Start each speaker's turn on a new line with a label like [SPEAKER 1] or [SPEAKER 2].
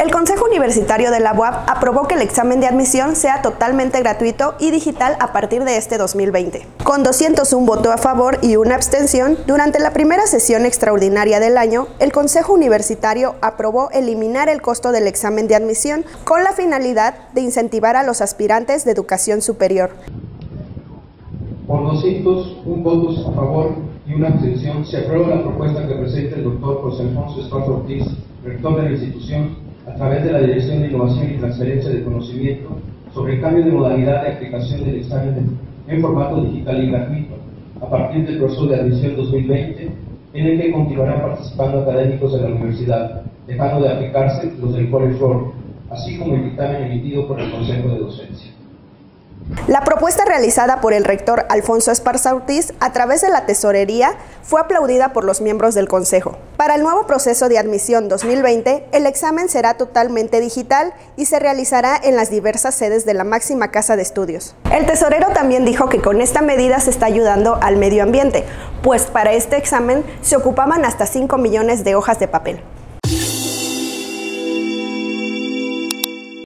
[SPEAKER 1] El Consejo Universitario de la UAP aprobó que el examen de admisión sea totalmente gratuito y digital a partir de este 2020. Con 201 votos a favor y una abstención, durante la primera sesión extraordinaria del año, el Consejo Universitario aprobó eliminar el costo del examen de admisión con la finalidad de incentivar a los aspirantes de educación superior.
[SPEAKER 2] Por 201 votos a favor y una abstención, se aprueba la propuesta que presenta el doctor José Alfonso Esparza Ortiz, rector de la institución, a través de la Dirección de Innovación y Transferencia de Conocimiento, sobre el cambio de modalidad de aplicación del examen en formato digital y gratuito, a partir del proceso de admisión 2020, en el que continuarán participando académicos de la universidad, dejando de aplicarse los del Core For, así como el dictamen emitido por el Consejo de Docencia.
[SPEAKER 1] La propuesta realizada por el rector Alfonso Esparza Ortiz a través de la Tesorería fue aplaudida por los miembros del Consejo. Para el nuevo proceso de admisión 2020, el examen será totalmente digital y se realizará en las diversas sedes de la máxima casa de estudios. El tesorero también dijo que con esta medida se está ayudando al medio ambiente, pues para este examen se ocupaban hasta 5 millones de hojas de papel.